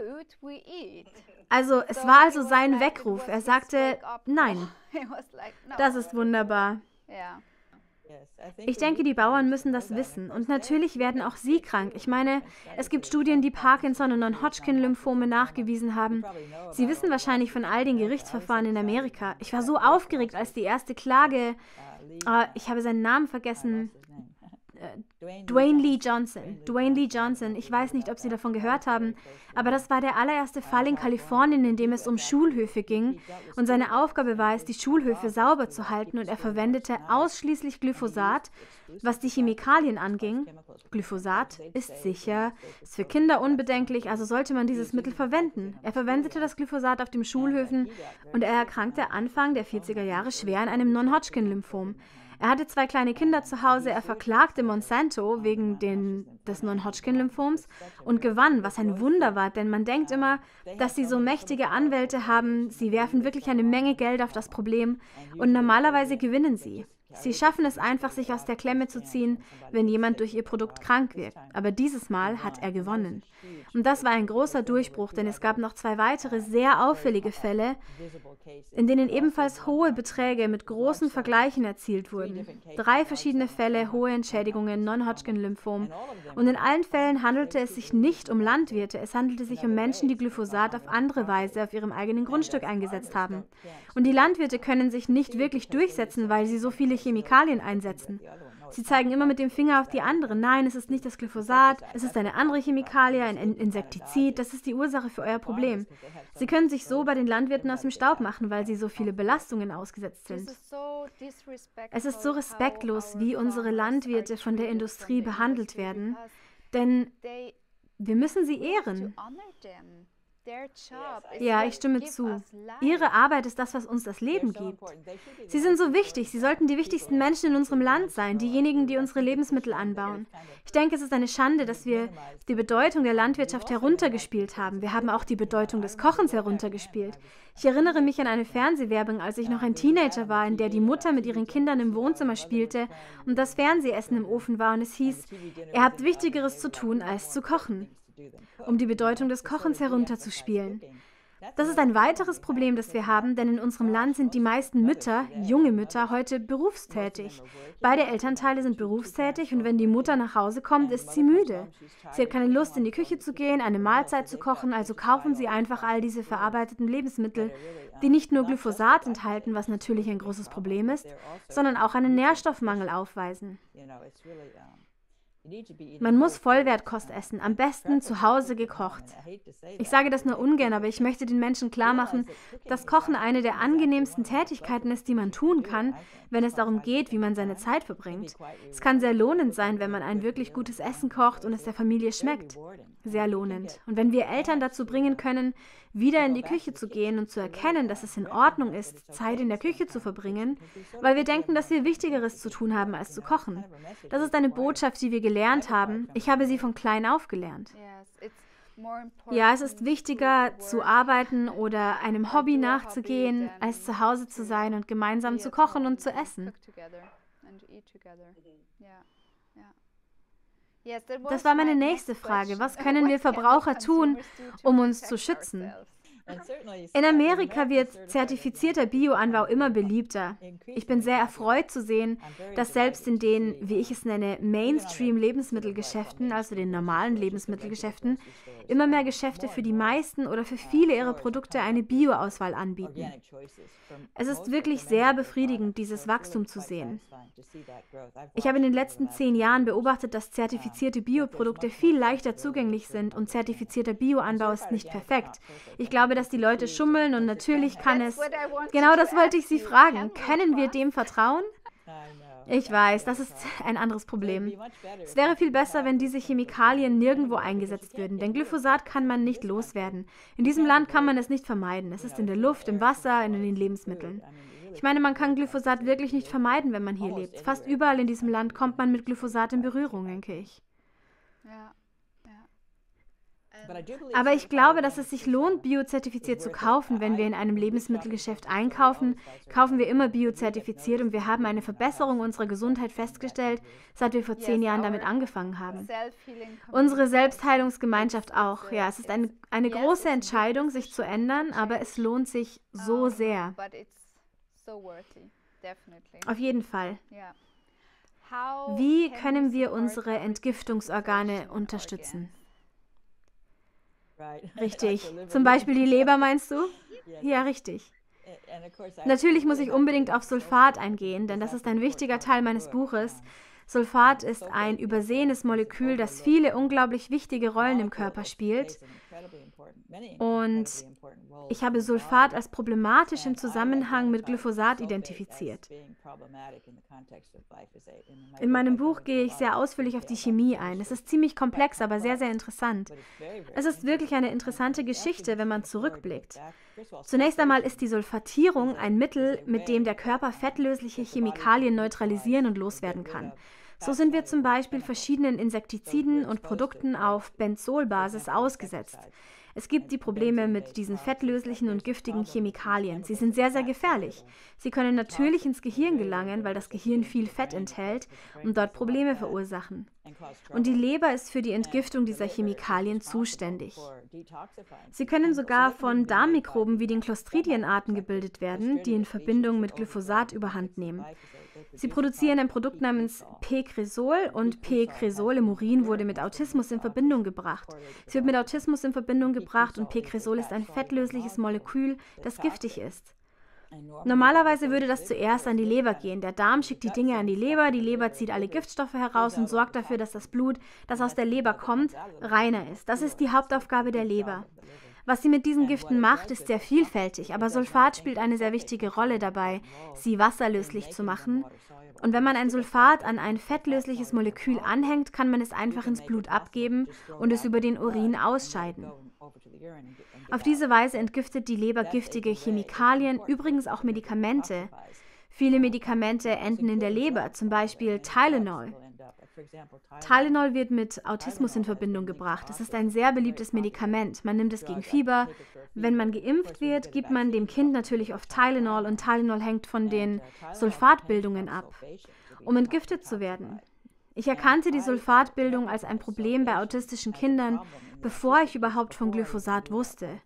Also es war also sein Weckruf. Er sagte, nein, das ist wunderbar. Ich denke, die Bauern müssen das wissen. Und natürlich werden auch sie krank. Ich meine, es gibt Studien, die Parkinson- und Non-Hodgkin-Lymphome nachgewiesen haben. Sie wissen wahrscheinlich von all den Gerichtsverfahren in Amerika. Ich war so aufgeregt, als die erste Klage, ich habe seinen Namen vergessen, Dwayne Lee Johnson. Ich weiß nicht, ob Sie davon gehört haben, aber das war der allererste Fall in Kalifornien, in dem es um Schulhöfe ging. Und seine Aufgabe war es, die Schulhöfe sauber zu halten. Und er verwendete ausschließlich Glyphosat, was die Chemikalien anging. Glyphosat ist sicher, ist für Kinder unbedenklich, also sollte man dieses Mittel verwenden. Er verwendete das Glyphosat auf den Schulhöfen und er erkrankte Anfang der 40er Jahre schwer an einem Non-Hodgkin-Lymphom. Er hatte 2 kleine Kinder zu Hause, er verklagte Monsanto wegen des Non-Hodgkin-Lymphoms und gewann, was ein Wunder war, denn man denkt immer, dass sie so mächtige Anwälte haben, sie werfen wirklich eine Menge Geld auf das Problem und normalerweise gewinnen sie. Sie schaffen es einfach, sich aus der Klemme zu ziehen, wenn jemand durch ihr Produkt krank wird. Aber dieses Mal hat er gewonnen. Und das war ein großer Durchbruch, denn es gab noch 2 weitere sehr auffällige Fälle, in denen ebenfalls hohe Beträge mit großen Vergleichen erzielt wurden. 3 verschiedene Fälle, hohe Entschädigungen, Non-Hodgkin-Lymphom. Und in allen Fällen handelte es sich nicht um Landwirte, es handelte sich um Menschen, die Glyphosat auf andere Weise auf ihrem eigenen Grundstück eingesetzt haben. Und die Landwirte können sich nicht wirklich durchsetzen, weil sie so viele Chemikalien einsetzen. Sie zeigen immer mit dem Finger auf die anderen. Nein, es ist nicht das Glyphosat, es ist eine andere Chemikalie, ein Insektizid, das ist die Ursache für euer Problem. Sie können sich so bei den Landwirten aus dem Staub machen, weil sie so viele Belastungen ausgesetzt sind. Es ist so respektlos, wie unsere Landwirte von der Industrie behandelt werden, denn wir müssen sie ehren. Ja, ich stimme zu. Ihre Arbeit ist das, was uns das Leben gibt. Sie sind so wichtig. Sie sollten die wichtigsten Menschen in unserem Land sein, diejenigen, die unsere Lebensmittel anbauen. Ich denke, es ist eine Schande, dass wir die Bedeutung der Landwirtschaft heruntergespielt haben. Wir haben auch die Bedeutung des Kochens heruntergespielt. Ich erinnere mich an eine Fernsehwerbung, als ich noch ein Teenager war, in der die Mutter mit ihren Kindern im Wohnzimmer spielte und das Fernsehessen im Ofen war und es hieß, ihr habt Wichtigeres zu tun, als zu kochen, um die Bedeutung des Kochens herunterzuspielen. Das ist ein weiteres Problem, das wir haben, denn in unserem Land sind die meisten Mütter, junge Mütter, heute berufstätig. Beide Elternteile sind berufstätig und wenn die Mutter nach Hause kommt, ist sie müde. Sie hat keine Lust, in die Küche zu gehen, eine Mahlzeit zu kochen, also kaufen sie einfach all diese verarbeiteten Lebensmittel, die nicht nur Glyphosat enthalten, was natürlich ein großes Problem ist, sondern auch einen Nährstoffmangel aufweisen. Man muss Vollwertkost essen, am besten zu Hause gekocht. Ich sage das nur ungern, aber ich möchte den Menschen klar machen, dass Kochen eine der angenehmsten Tätigkeiten ist, die man tun kann, wenn es darum geht, wie man seine Zeit verbringt. Es kann sehr lohnend sein, wenn man ein wirklich gutes Essen kocht und es der Familie schmeckt. Sehr lohnend. Und wenn wir Eltern dazu bringen können, wieder in die Küche zu gehen und zu erkennen, dass es in Ordnung ist, Zeit in der Küche zu verbringen, weil wir denken, dass wir Wichtigeres zu tun haben, als zu kochen. Das ist eine Botschaft, die wir gelernt haben. Ich habe sie von klein auf gelernt. Ja, es ist wichtiger zu arbeiten oder einem Hobby nachzugehen, als zu Hause zu sein und gemeinsam zu kochen und zu essen. Das war meine nächste Frage. Was können wir Verbraucher tun, um uns zu schützen? In Amerika wird zertifizierter Bioanbau immer beliebter. Ich bin sehr erfreut zu sehen, dass selbst in den, wie ich es nenne, Mainstream-Lebensmittelgeschäften, also den normalen Lebensmittelgeschäften, immer mehr Geschäfte für die meisten oder für viele ihrer Produkte eine Bio-Auswahl anbieten. Es ist wirklich sehr befriedigend, dieses Wachstum zu sehen. Ich habe in den letzten 10 Jahren beobachtet, dass zertifizierte Bioprodukte viel leichter zugänglich sind und zertifizierter Bioanbau ist nicht perfekt. Ich glaube, dass die Leute schummeln und natürlich kann es... Genau das wollte ich Sie fragen. Können wir dem vertrauen? Ich weiß, das ist ein anderes Problem. Es wäre viel besser, wenn diese Chemikalien nirgendwo eingesetzt würden, denn Glyphosat kann man nicht loswerden. In diesem Land kann man es nicht vermeiden. Es ist in der Luft, im Wasser, in den Lebensmitteln. Ich meine, man kann Glyphosat wirklich nicht vermeiden, wenn man hier lebt. Fast überall in diesem Land kommt man mit Glyphosat in Berührung, denke ich. Aber ich glaube, dass es sich lohnt, biozertifiziert zu kaufen. Wenn wir in einem Lebensmittelgeschäft einkaufen, kaufen wir immer biozertifiziert und wir haben eine Verbesserung unserer Gesundheit festgestellt, seit wir vor 10 Jahren damit angefangen haben. Unsere Selbstheilungsgemeinschaft auch. Ja, es ist eine große Entscheidung, sich zu ändern, aber es lohnt sich so sehr. Auf jeden Fall. Wie können wir unsere Entgiftungsorgane unterstützen? Richtig. Zum Beispiel die Leber, meinst du? Ja, richtig. Natürlich muss ich unbedingt auf Sulfat eingehen, denn das ist ein wichtiger Teil meines Buches. Sulfat ist ein übersehenes Molekül, das viele unglaublich wichtige Rollen im Körper spielt. Und ich habe Sulfat als problematisch im Zusammenhang mit Glyphosat identifiziert. In meinem Buch gehe ich sehr ausführlich auf die Chemie ein. Es ist ziemlich komplex, aber sehr, sehr interessant. Es ist wirklich eine interessante Geschichte, wenn man zurückblickt. Zunächst einmal ist die Sulfatierung ein Mittel, mit dem der Körper fettlösliche Chemikalien neutralisieren und loswerden kann. So sind wir zum Beispiel verschiedenen Insektiziden und Produkten auf Benzolbasis ausgesetzt. Es gibt die Probleme mit diesen fettlöslichen und giftigen Chemikalien. Sie sind sehr, sehr gefährlich. Sie können natürlich ins Gehirn gelangen, weil das Gehirn viel Fett enthält und dort Probleme verursachen. Und die Leber ist für die Entgiftung dieser Chemikalien zuständig. Sie können sogar von Darmmikroben wie den Clostridienarten gebildet werden, die in Verbindung mit Glyphosat überhand nehmen. Sie produzieren ein Produkt namens P-Cresol und P-Cresol im Urin wurde mit Autismus in Verbindung gebracht. Es wird mit Autismus in Verbindung gebracht und P-Cresol ist ein fettlösliches Molekül, das giftig ist. Normalerweise würde das zuerst an die Leber gehen. Der Darm schickt die Dinge an die Leber zieht alle Giftstoffe heraus und sorgt dafür, dass das Blut, das aus der Leber kommt, reiner ist. Das ist die Hauptaufgabe der Leber. Was sie mit diesen Giften macht, ist sehr vielfältig, aber Sulfat spielt eine sehr wichtige Rolle dabei, sie wasserlöslich zu machen. Und wenn man ein Sulfat an ein fettlösliches Molekül anhängt, kann man es einfach ins Blut abgeben und es über den Urin ausscheiden. Auf diese Weise entgiftet die Leber giftige Chemikalien, übrigens auch Medikamente. Viele Medikamente enden in der Leber, zum Beispiel Tylenol. Tylenol wird mit Autismus in Verbindung gebracht. Es ist ein sehr beliebtes Medikament. Man nimmt es gegen Fieber. Wenn man geimpft wird, gibt man dem Kind natürlich oft Tylenol und Tylenol hängt von den Sulfatbildungen ab, um entgiftet zu werden. Ich erkannte die Sulfatbildung als ein Problem bei autistischen Kindern, bevor ich überhaupt von Glyphosat wusste.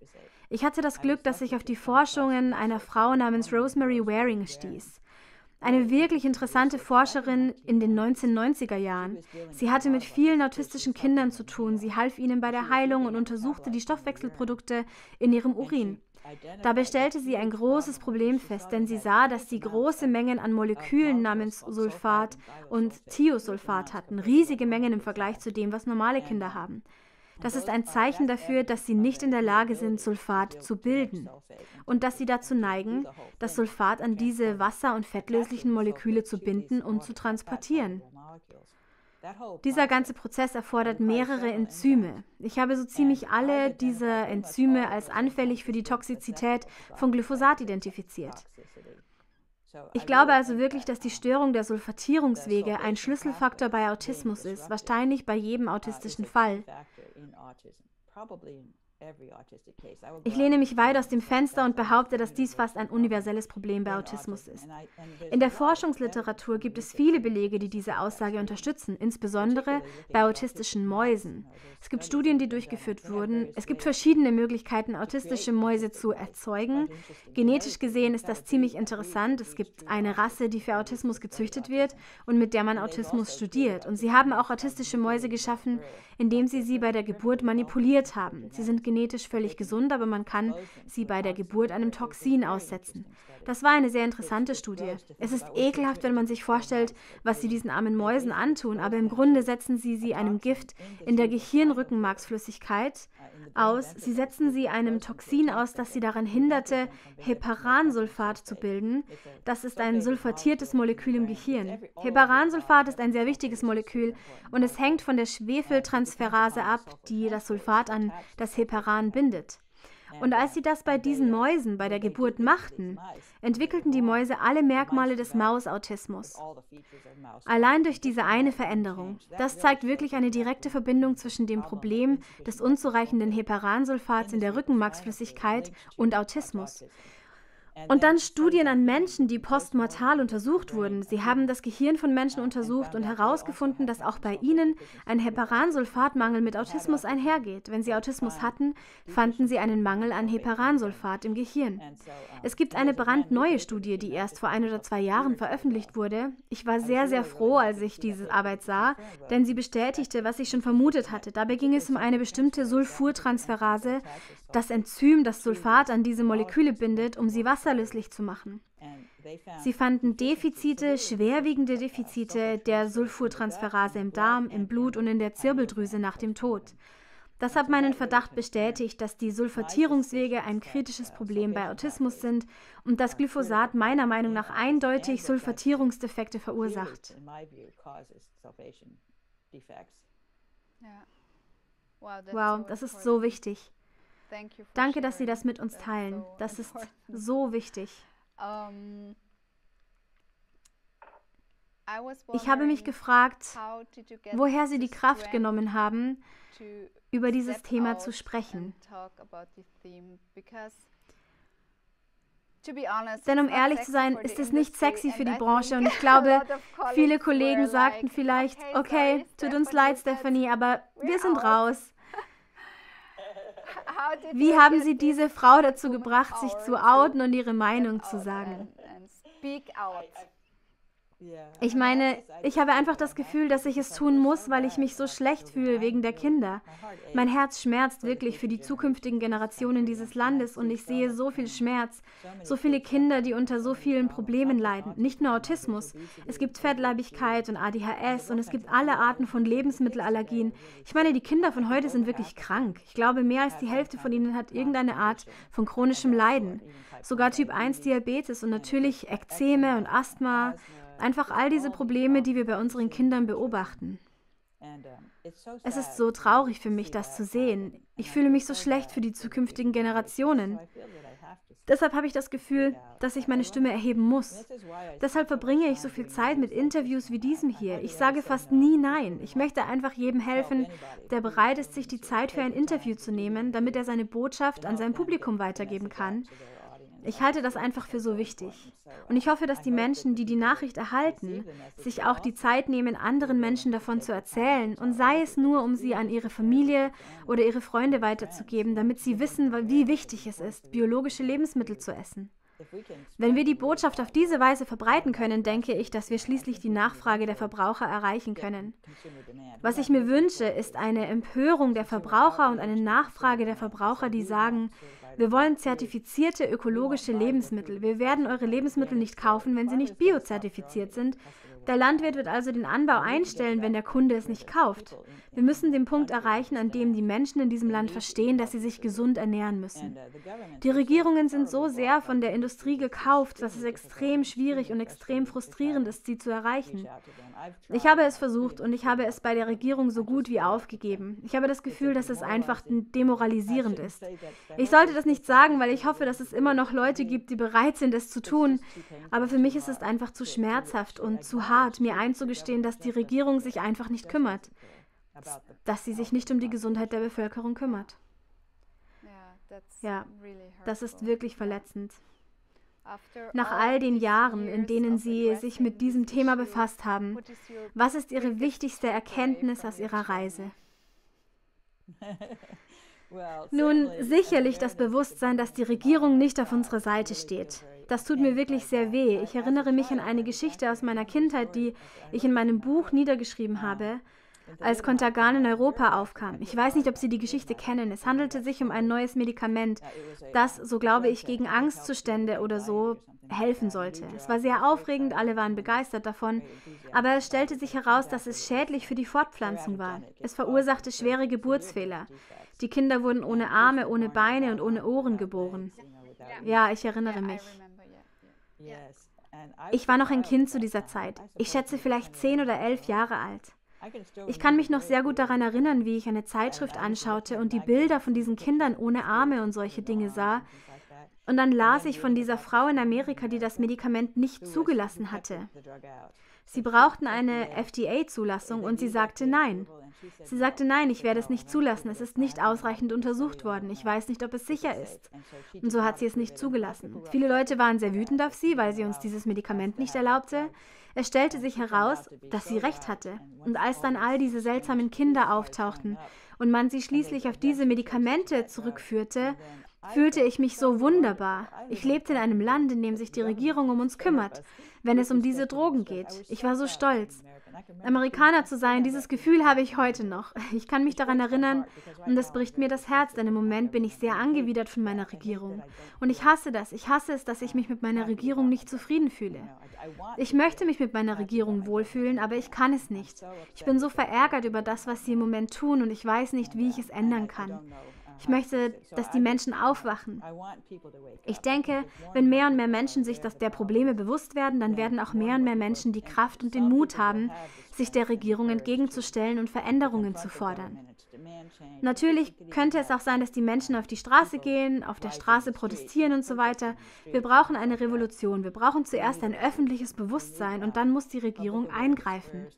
Ich hatte das Glück, dass ich auf die Forschungen einer Frau namens Rosemary Waring stieß. Eine wirklich interessante Forscherin in den 1990er Jahren. Sie hatte mit vielen autistischen Kindern zu tun. Sie half ihnen bei der Heilung und untersuchte die Stoffwechselprodukte in ihrem Urin. Dabei stellte sie ein großes Problem fest, denn sie sah, dass sie große Mengen an Molekülen namens Sulfat und Thiosulfat hatten, riesige Mengen im Vergleich zu dem, was normale Kinder haben. Das ist ein Zeichen dafür, dass sie nicht in der Lage sind, Sulfat zu bilden und dass sie dazu neigen, das Sulfat an diese wasser- und fettlöslichen Moleküle zu binden und zu transportieren. Dieser ganze Prozess erfordert mehrere Enzyme. Ich habe so ziemlich alle dieser Enzyme als anfällig für die Toxizität von Glyphosat identifiziert. Ich glaube also wirklich, dass die Störung der Sulfatierungswege ein Schlüsselfaktor bei Autismus ist, wahrscheinlich bei jedem autistischen Fall. Ich lehne mich weit aus dem Fenster und behaupte, dass dies fast ein universelles Problem bei Autismus ist. In der Forschungsliteratur gibt es viele Belege, die diese Aussage unterstützen, insbesondere bei autistischen Mäusen. Es gibt Studien, die durchgeführt wurden. Es gibt verschiedene Möglichkeiten, autistische Mäuse zu erzeugen. Genetisch gesehen ist das ziemlich interessant. Es gibt eine Rasse, die für Autismus gezüchtet wird und mit der man Autismus studiert. Und sie haben auch autistische Mäuse geschaffen, indem sie bei der Geburt manipuliert haben. Sie sind genetisch völlig gesund, aber man kann sie bei der Geburt einem Toxin aussetzen. Das war eine sehr interessante Studie. Es ist ekelhaft, wenn man sich vorstellt, was sie diesen armen Mäusen antun, aber im Grunde setzen sie einem Gift in der Gehirnrückenmarksflüssigkeit aus. Sie setzen sie einem Toxin aus, das sie daran hinderte, Heparansulfat zu bilden. Das ist ein sulfatiertes Molekül im Gehirn. Heparansulfat ist ein sehr wichtiges Molekül und es hängt von der Schwefeltransferase ab, die das Sulfat an das Heparan bindet. Und als sie das bei diesen Mäusen bei der Geburt machten, entwickelten die Mäuse alle Merkmale des Mausautismus. Allein durch diese eine Veränderung. Das zeigt wirklich eine direkte Verbindung zwischen dem Problem des unzureichenden Heparansulfats in der Rückenmarksflüssigkeit und Autismus. Und dann Studien an Menschen, die postmortal untersucht wurden. Sie haben das Gehirn von Menschen untersucht und herausgefunden, dass auch bei ihnen ein Heparansulfatmangel mit Autismus einhergeht. Wenn sie Autismus hatten, fanden sie einen Mangel an Heparansulfat im Gehirn. Es gibt eine brandneue Studie, die erst vor 1 oder 2 Jahren veröffentlicht wurde. Ich war sehr, sehr froh, als ich diese Arbeit sah, denn sie bestätigte, was ich schon vermutet hatte. Dabei ging es um eine bestimmte Sulfurtransferase, das Enzym, das Sulfat an diese Moleküle bindet, um sie wasserlöslich zu machen. Sie fanden Defizite, schwerwiegende Defizite der Sulfurtransferase im Darm, im Blut und in der Zirbeldrüse nach dem Tod. Das hat meinen Verdacht bestätigt, dass die Sulfatierungswege ein kritisches Problem bei Autismus sind und dass Glyphosat meiner Meinung nach eindeutig Sulfatierungsdefekte verursacht. Wow, das ist so wichtig. Danke, dass Sie das mit uns teilen. Das ist so wichtig. Ich habe mich gefragt, woher Sie die Kraft genommen haben, über dieses Thema zu sprechen. Denn um ehrlich zu sein, ist es nicht sexy für die Branche und ich glaube, viele Kollegen sagten vielleicht, okay, tut uns leid, Stephanie, aber wir sind raus. Wie haben Sie diese Frau dazu gebracht, sich zu outen und ihre Meinung zu sagen? Ich meine, ich habe einfach das Gefühl, dass ich es tun muss, weil ich mich so schlecht fühle wegen der Kinder. Mein Herz schmerzt wirklich für die zukünftigen Generationen dieses Landes und ich sehe so viel Schmerz, so viele Kinder, die unter so vielen Problemen leiden. Nicht nur Autismus, es gibt Fettleibigkeit und ADHS und es gibt alle Arten von Lebensmittelallergien. Ich meine, die Kinder von heute sind wirklich krank. Ich glaube, mehr als die Hälfte von ihnen hat irgendeine Art von chronischem Leiden. Sogar Typ 1 Diabetes und natürlich Ekzeme und Asthma. Einfach all diese Probleme, die wir bei unseren Kindern beobachten. Es ist so traurig für mich, das zu sehen. Ich fühle mich so schlecht für die zukünftigen Generationen. Deshalb habe ich das Gefühl, dass ich meine Stimme erheben muss. Deshalb verbringe ich so viel Zeit mit Interviews wie diesem hier. Ich sage fast nie nein. Ich möchte einfach jedem helfen, der bereit ist, sich die Zeit für ein Interview zu nehmen, damit er seine Botschaft an sein Publikum weitergeben kann. Ich halte das einfach für so wichtig. Und ich hoffe, dass die Menschen, die die Nachricht erhalten, sich auch die Zeit nehmen, anderen Menschen davon zu erzählen. Und sei es nur, um sie an ihre Familie oder ihre Freunde weiterzugeben, damit sie wissen, wie wichtig es ist, biologische Lebensmittel zu essen. Wenn wir die Botschaft auf diese Weise verbreiten können, denke ich, dass wir schließlich die Nachfrage der Verbraucher erreichen können. Was ich mir wünsche, ist eine Empörung der Verbraucher und eine Nachfrage der Verbraucher, die sagen, wir wollen zertifizierte ökologische Lebensmittel. Wir werden eure Lebensmittel nicht kaufen, wenn sie nicht biozertifiziert sind. Der Landwirt wird also den Anbau einstellen, wenn der Kunde es nicht kauft. Wir müssen den Punkt erreichen, an dem die Menschen in diesem Land verstehen, dass sie sich gesund ernähren müssen. Die Regierungen sind so sehr von der Industrie gekauft, dass es extrem schwierig und extrem frustrierend ist, sie zu erreichen. Ich habe es versucht und ich habe es bei der Regierung so gut wie aufgegeben. Ich habe das Gefühl, dass es einfach demoralisierend ist. Ich sollte das nicht sagen, weil ich hoffe, dass es immer noch Leute gibt, die bereit sind, es zu tun. Aber für mich ist es einfach zu schmerzhaft und zu hart, mir einzugestehen, dass die Regierung sich einfach nicht kümmert. Dass sie sich nicht um die Gesundheit der Bevölkerung kümmert. Ja, das ist wirklich verletzend. Nach all den Jahren, in denen Sie sich mit diesem Thema befasst haben, was ist Ihre wichtigste Erkenntnis aus Ihrer Reise? Nun, sicherlich das Bewusstsein, dass die Regierung nicht auf unserer Seite steht. Das tut mir wirklich sehr weh. Ich erinnere mich an eine Geschichte aus meiner Kindheit, die ich in meinem Buch niedergeschrieben habe, als Contergan in Europa aufkam. Ich weiß nicht, ob Sie die Geschichte kennen. Es handelte sich um ein neues Medikament, das, so glaube ich, gegen Angstzustände oder so helfen sollte. Es war sehr aufregend, alle waren begeistert davon, aber es stellte sich heraus, dass es schädlich für die Fortpflanzung war. Es verursachte schwere Geburtsfehler. Die Kinder wurden ohne Arme, ohne Beine und ohne Ohren geboren. Ja, ich erinnere mich. Ich war noch ein Kind zu dieser Zeit. Ich schätze vielleicht 10 oder 11 Jahre alt. Ich kann mich noch sehr gut daran erinnern, wie ich eine Zeitschrift anschaute und die Bilder von diesen Kindern ohne Arme und solche Dinge sah. Und dann las ich von dieser Frau in Amerika, die das Medikament nicht zugelassen hatte. Sie brauchten eine FDA-Zulassung und sie sagte nein. Sie sagte, nein, ich werde es nicht zulassen, es ist nicht ausreichend untersucht worden, ich weiß nicht, ob es sicher ist. Und so hat sie es nicht zugelassen. Viele Leute waren sehr wütend auf sie, weil sie uns dieses Medikament nicht erlaubte. Es stellte sich heraus, dass sie recht hatte. Und als dann all diese seltsamen Kinder auftauchten und man sie schließlich auf diese Medikamente zurückführte, fühlte ich mich so wunderbar. Ich lebte in einem Land, in dem sich die Regierung um uns kümmert, wenn es um diese Drogen geht. Ich war so stolz. Amerikaner zu sein, dieses Gefühl habe ich heute noch. Ich kann mich daran erinnern und es bricht mir das Herz, denn im Moment bin ich sehr angewidert von meiner Regierung. Und ich hasse das. Ich hasse es, dass ich mich mit meiner Regierung nicht zufrieden fühle. Ich möchte mich mit meiner Regierung wohlfühlen, aber ich kann es nicht. Ich bin so verärgert über das, was sie im Moment tun und ich weiß nicht, wie ich es ändern kann. Ich möchte, dass die Menschen aufwachen. Ich denke, wenn mehr und mehr Menschen sich der Probleme bewusst werden, dann werden auch mehr und mehr Menschen die Kraft und den Mut haben, sich der Regierung entgegenzustellen und Veränderungen zu fordern. Natürlich könnte es auch sein, dass die Menschen auf die Straße gehen, auf der Straße protestieren und so weiter. Wir brauchen eine Revolution. Wir brauchen zuerst ein öffentliches Bewusstsein und dann muss die Regierung eingreifen.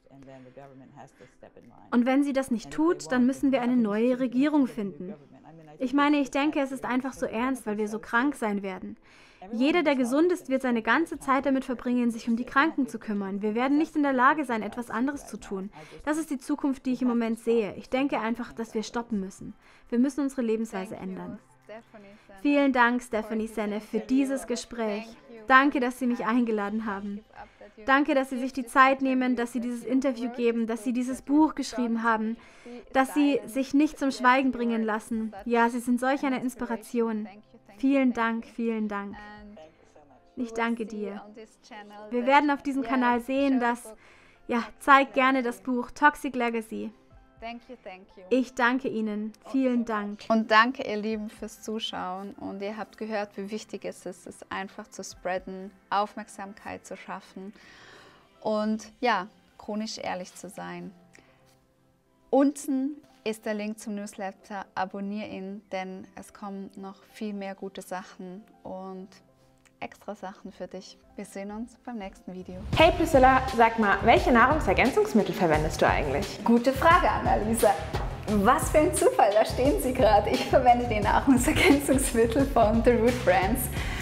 Und wenn sie das nicht tut, dann müssen wir eine neue Regierung finden. Ich meine, ich denke, es ist einfach so ernst, weil wir so krank sein werden. Jeder, der gesund ist, wird seine ganze Zeit damit verbringen, sich um die Kranken zu kümmern. Wir werden nicht in der Lage sein, etwas anderes zu tun. Das ist die Zukunft, die ich im Moment sehe. Ich denke einfach, dass wir stoppen müssen. Wir müssen unsere Lebensweise ändern. Vielen Dank, Stephanie Seneff, für dieses Gespräch. Danke, dass Sie mich eingeladen haben. Danke, dass Sie sich die Zeit nehmen, dass Sie dieses Interview geben, dass Sie dieses Buch geschrieben haben, dass Sie sich nicht zum Schweigen bringen lassen. Ja, Sie sind solch eine Inspiration. Vielen Dank, vielen Dank. Ich danke dir. Wir werden auf diesem Kanal sehen, dass, zeig gerne das Buch Toxic Legacy. Ich danke Ihnen. Vielen Dank. Und danke, ihr Lieben, fürs Zuschauen. Und ihr habt gehört, wie wichtig es ist, es einfach zu spreaden, Aufmerksamkeit zu schaffen und chronisch ehrlich zu sein. Unten ist der Link zum Newsletter. Abonniere ihn, denn es kommen noch viel mehr gute Sachen und extra Sachen für dich. Wir sehen uns beim nächsten Video. Hey Priscilla, sag mal, welche Nahrungsergänzungsmittel verwendest du eigentlich? Gute Frage, Annalisa. Was für ein Zufall, da stehen sie gerade. Ich verwende die Nahrungsergänzungsmittel von The Root Brands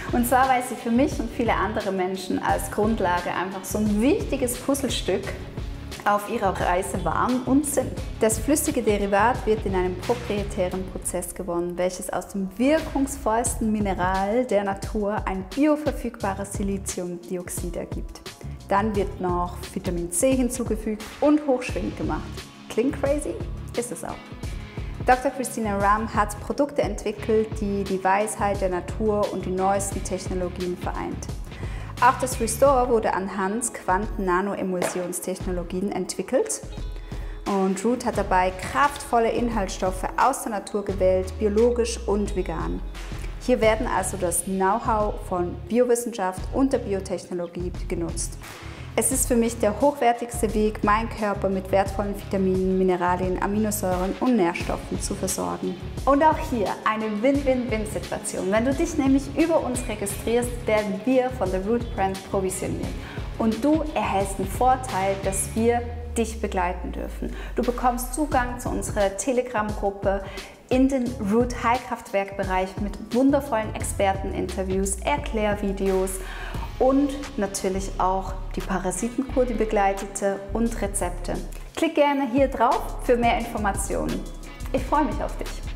Und zwar, weil sie für mich und viele andere Menschen als Grundlage einfach so ein wichtiges Puzzlestück auf ihrer Reise waren und sind. Das flüssige Derivat wird in einem proprietären Prozess gewonnen, welches aus dem wirkungsvollsten Mineral der Natur ein bioverfügbares Siliziumdioxid ergibt. Dann wird noch Vitamin C hinzugefügt und hochschwingend gemacht. Klingt crazy? Ist es auch. Dr. Christina Ram hat Produkte entwickelt, die die Weisheit der Natur und die neuesten Technologien vereint. Auch das Restore wurde anhand Quanten-Nano-Emulsionstechnologien entwickelt. Und Root hat dabei kraftvolle Inhaltsstoffe aus der Natur gewählt, biologisch und vegan. Hier werden also das Know-how von Biowissenschaft und der Biotechnologie genutzt. Es ist für mich der hochwertigste Weg, meinen Körper mit wertvollen Vitaminen, Mineralien, Aminosäuren und Nährstoffen zu versorgen. Und auch hier eine Win-Win-Win-Situation. Wenn du dich nämlich über uns registrierst, werden wir von der Root Brand provisioniert. Und du erhältst einen Vorteil, dass wir dich begleiten dürfen. Du bekommst Zugang zu unserer Telegram-Gruppe in den Root Heilkraftwerk-Bereich mit wundervollen Experteninterviews, Erklärvideos und natürlich auch die Parasitenkur, die begleitete und Rezepte. Klick gerne hier drauf für mehr Informationen. Ich freue mich auf dich.